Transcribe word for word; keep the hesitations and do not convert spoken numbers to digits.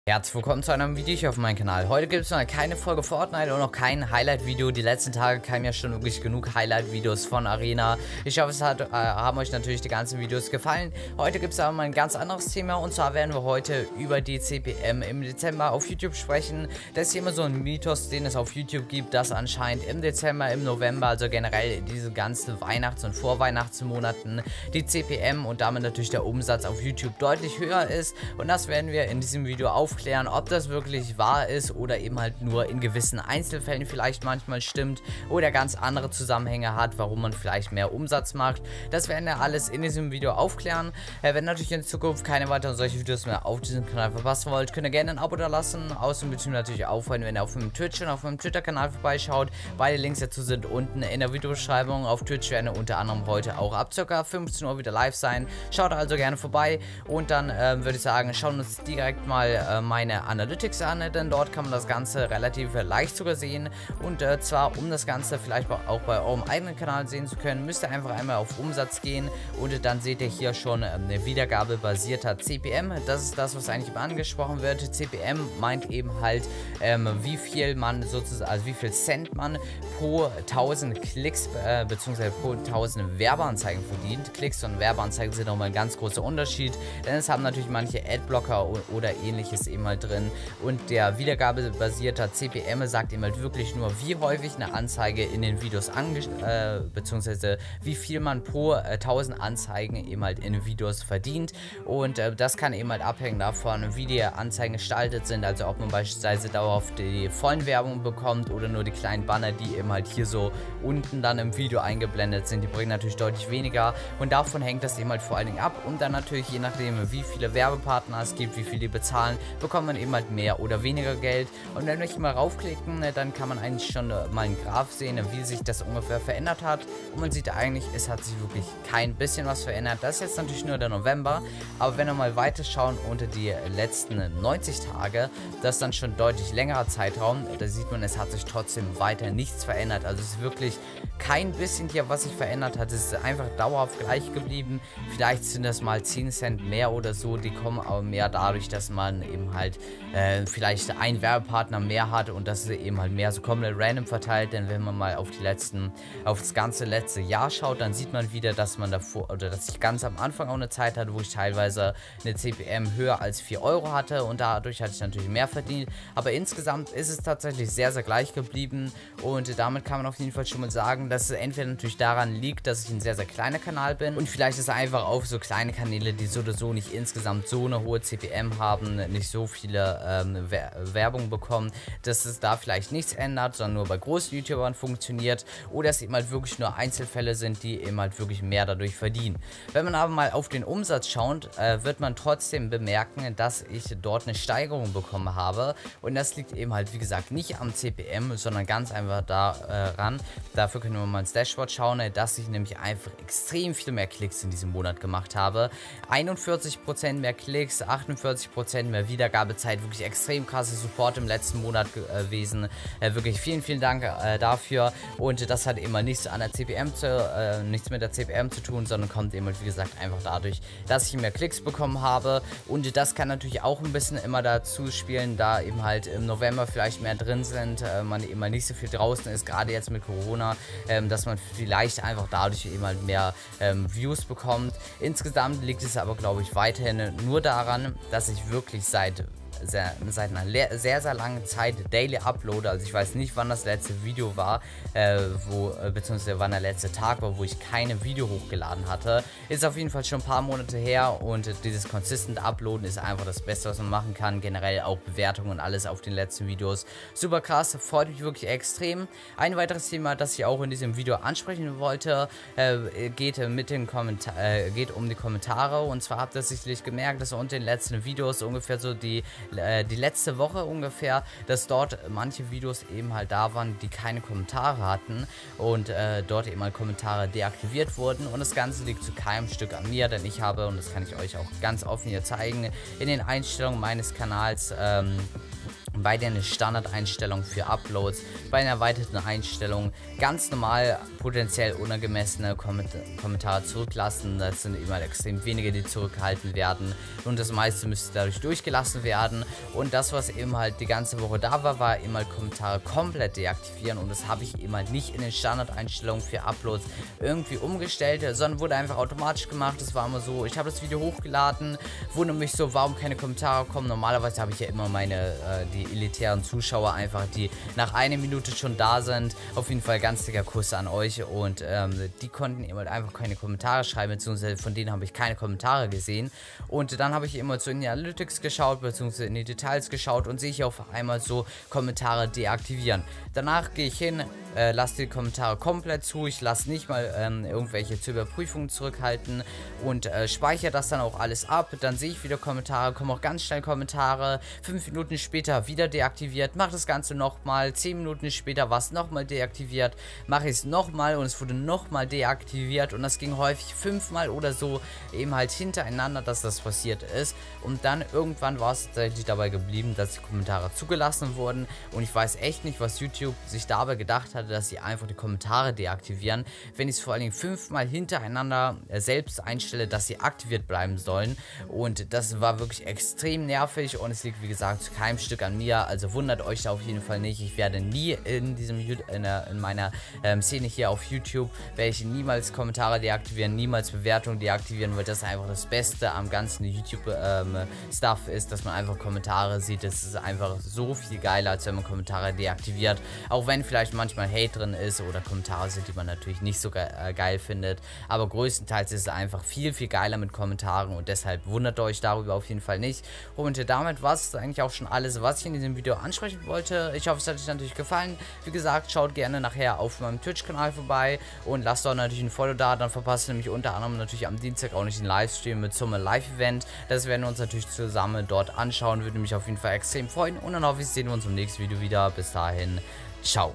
Herzlich willkommen zu einem Video hier auf meinem Kanal. Heute gibt es mal keine Folge Fortnite und noch kein Highlight-Video. Die letzten Tage kamen ja schon wirklich genug Highlight-Videos von Arena. Ich hoffe, es hat, äh, haben euch natürlich die ganzen Videos gefallen. Heute gibt es aber mal ein ganz anderes Thema, und zwar werden wir heute über die C P M im Dezember auf YouTube sprechen. Das ist hier immer so ein Mythos, den es auf YouTube gibt, dass anscheinend im Dezember, im November, also generell diese ganzen Weihnachts- und Vorweihnachtsmonaten, die C P M und damit natürlich der Umsatz auf YouTube deutlich höher ist. Und das werden wir in diesem Video aufklären. Klären, ob das wirklich wahr ist oder eben halt nur in gewissen Einzelfällen vielleicht manchmal stimmt oder ganz andere Zusammenhänge hat, warum man vielleicht mehr Umsatz macht. Das werden wir alles in diesem Video aufklären. Äh, wenn natürlich in Zukunft keine weiteren solche Videos mehr auf diesem Kanal verpassen wollt, könnt ihr gerne ein Abo da lassen. Außerdem würde ich natürlich auffallen, wenn ihr auf meinem Twitch und auf meinem Twitter-Kanal vorbeischaut. Beide Links dazu sind unten in der Videobeschreibung. Auf Twitch werden wir unter anderem heute auch ab ca. fünfzehn Uhr wieder live sein. Schaut also gerne vorbei, und dann ähm, würde ich sagen, schauen wir uns direkt mal äh, meine Analytics an, denn dort kann man das Ganze relativ leicht sogar sehen. Und äh, zwar, um das Ganze vielleicht auch bei eurem eigenen Kanal sehen zu können, müsst ihr einfach einmal auf Umsatz gehen, und dann seht ihr hier schon eine wiedergabebasierter C P M. Das ist das, was eigentlich immer angesprochen wird. C P M meint eben halt, ähm, wie viel man sozusagen, also wie viel Cent man pro tausend Klicks äh, bzw. pro tausend Werbeanzeigen verdient. Klicks und Werbeanzeigen sind nochmal ein ganz großer Unterschied, denn es haben natürlich manche Adblocker oder ähnliches eben halt drin, und der wiedergabebasierte C P M sagt eben halt wirklich nur, wie häufig eine Anzeige in den Videos ange äh, beziehungsweise wie viel man pro äh, tausend Anzeigen eben halt in Videos verdient, und äh, das kann eben halt abhängen davon, wie die Anzeigen gestaltet sind, also ob man beispielsweise dauerhaft die vollen Werbung bekommt oder nur die kleinen Banner, die eben halt hier so unten dann im Video eingeblendet sind. Die bringen natürlich deutlich weniger, und davon hängt das eben halt vor allen Dingen ab, und dann natürlich je nachdem, wie viele Werbepartner es gibt, wie viel die bezahlen, bekommt man eben halt mehr oder weniger Geld. Und wenn wir hier mal raufklicken, dann kann man eigentlich schon mal einen Graph sehen, wie sich das ungefähr verändert hat, und man sieht eigentlich, es hat sich wirklich kein bisschen was verändert. Das ist jetzt natürlich nur der November, aber wenn wir mal weiter schauen unter die letzten neunzig Tage, das ist dann schon deutlich längerer Zeitraum, da sieht man, es hat sich trotzdem weiter nichts verändert. Also es ist wirklich kein bisschen hier, was sich verändert hat. Es ist einfach dauerhaft gleich geblieben. Vielleicht sind das mal zehn Cent mehr oder so, die kommen aber mehr dadurch, dass man eben halt äh, vielleicht einen Werbepartner mehr hat, und das ist eben halt mehr so komplett random verteilt. Denn wenn man mal auf die letzten, auf das ganze letzte Jahr schaut, dann sieht man wieder, dass man davor, oder dass ich ganz am Anfang auch eine Zeit hatte, wo ich teilweise eine C P M höher als vier Euro hatte, und dadurch hatte ich natürlich mehr verdient. Aber insgesamt ist es tatsächlich sehr, sehr gleich geblieben, und damit kann man auf jeden Fall schon mal sagen, dass es entweder natürlich daran liegt, dass ich ein sehr, sehr kleiner Kanal bin, und vielleicht ist es einfach auf so kleine Kanäle, die so oder so nicht insgesamt so eine hohe C P M haben, nicht so viele ähm, Wer Werbung bekommen, dass es da vielleicht nichts ändert, sondern nur bei großen YouTubern funktioniert, oder es eben halt wirklich nur Einzelfälle sind, die eben halt wirklich mehr dadurch verdienen. Wenn man aber mal auf den Umsatz schaut, äh, wird man trotzdem bemerken, dass ich dort eine Steigerung bekommen habe, und das liegt eben halt, wie gesagt, nicht am C P M, sondern ganz einfach daran, äh, dafür können wir mal ins Dashboard schauen, dass ich nämlich einfach extrem viel mehr Klicks in diesem Monat gemacht habe. einundvierzig Prozent mehr Klicks, achtundvierzig Prozent mehr Wiedergabezeit, wirklich extrem krasser Support im letzten Monat gewesen. Äh, wirklich vielen, vielen Dank äh, dafür, und das hat immer nichts an der C P M zu, äh, nichts mit der C P M zu tun, sondern kommt immer, wie gesagt, einfach dadurch, dass ich mehr Klicks bekommen habe, und das kann natürlich auch ein bisschen immer dazu spielen, da eben halt im November vielleicht mehr drin sind, äh, man eben halt nicht so viel draußen ist, gerade jetzt mit Corona, ähm, dass man vielleicht einfach dadurch eben halt mehr ähm, Views bekommt. Insgesamt liegt es aber, glaube ich, weiterhin nur daran, dass ich wirklich seit Sehr, seit einer sehr, sehr langen Zeit daily uploade. Also ich weiß nicht, wann das letzte Video war, äh, wo, äh, beziehungsweise wann der letzte Tag war, wo ich keine Video hochgeladen hatte. Ist auf jeden Fall schon ein paar Monate her, und äh, dieses consistent Uploaden ist einfach das Beste, was man machen kann. Generell auch Bewertungen und alles auf den letzten Videos. Super krass, freut mich wirklich extrem. Ein weiteres Thema, das ich auch in diesem Video ansprechen wollte, äh, geht, mit den Kommentar äh, geht um die Kommentare, und zwar habt ihr sicherlich gemerkt, dass unter den letzten Videos ungefähr so die die letzte Woche ungefähr, dass dort manche Videos eben halt da waren, die keine Kommentare hatten, und äh, dort eben mal Kommentare deaktiviert wurden, und das Ganze liegt zu keinem Stück an mir, denn ich habe, und das kann ich euch auch ganz offen hier zeigen, in den Einstellungen meines Kanals ähm, bei der Standardeinstellung für Uploads, bei einer erweiterten Einstellung ganz normal potenziell unangemessene Kommentare zurücklassen. Das sind immer extrem wenige, die zurückgehalten werden und das meiste müsste dadurch durchgelassen werden. Und das, was eben halt die ganze Woche da war, war eben halt Kommentare komplett deaktivieren, und das habe ich eben halt nicht in den Standardeinstellungen für Uploads irgendwie umgestellt, sondern wurde einfach automatisch gemacht. Das war immer so, ich habe das Video hochgeladen, wundere mich so, warum keine Kommentare kommen. Normalerweise habe ich ja immer meine, äh, die elitären Zuschauer einfach, die nach einer Minute schon da sind. Auf jeden Fall ganz dicker Kuss an euch, und ähm, die konnten eben halt einfach keine Kommentare schreiben, beziehungsweise von denen habe ich keine Kommentare gesehen. Und dann habe ich immer so in die Analytics geschaut, beziehungsweise in die Details geschaut, und sehe ich auf einmal so Kommentare deaktivieren. Danach gehe ich hin, äh, lasse die Kommentare komplett zu, ich lasse nicht mal ähm, irgendwelche zur Überprüfung zurückhalten und äh, speichere das dann auch alles ab. Dann sehe ich wieder Kommentare, kommen auch ganz schnell Kommentare, fünf Minuten später wieder deaktiviert, mache das Ganze nochmal, zehn Minuten später war es nochmal deaktiviert, mache ich es nochmal und es wurde nochmal deaktiviert, und das ging häufig fünfmal oder so eben halt hintereinander, dass das passiert ist, und dann irgendwann war es tatsächlich dabei geblieben, dass die Kommentare zugelassen wurden, und ich weiß echt nicht, was YouTube sich dabei gedacht hatte, dass sie einfach die Kommentare deaktivieren, wenn ich es vor allen Dingen fünfmal hintereinander selbst einstelle, dass sie aktiviert bleiben sollen, und das war wirklich extrem nervig, und es liegt wie gesagt zu keinem Stück an mir, also wundert euch da auf jeden Fall nicht. Ich werde nie in diesem in, der, in meiner ähm, Szene hier auf YouTube, werde ich niemals Kommentare deaktivieren, niemals Bewertungen deaktivieren, weil das einfach das Beste am ganzen YouTube-Stuff ähm, ist, dass man einfach Kommentare sieht. Das ist einfach so viel geiler, als wenn man Kommentare deaktiviert, auch wenn vielleicht manchmal Hate drin ist oder Kommentare sind, die man natürlich nicht so ge äh, geil findet, aber größtenteils ist es einfach viel, viel geiler mit Kommentaren, und deshalb wundert euch darüber auf jeden Fall nicht. Und damit war es eigentlich auch schon alles, was ich in diesem Video ansprechen wollte. Ich hoffe, es hat euch natürlich gefallen. Wie gesagt, schaut gerne nachher auf meinem Twitch-Kanal vorbei und lasst doch natürlich ein Follow da, dann verpasst ihr nämlich unter anderem natürlich am Dienstag auch nicht den Livestream mit zum Live-Event. Das werden wir uns natürlich zusammen dort anschauen, würde mich auf jeden Fall extrem freuen, und dann hoffe ich, sehen wir uns im nächsten Video wieder. Bis dahin, ciao.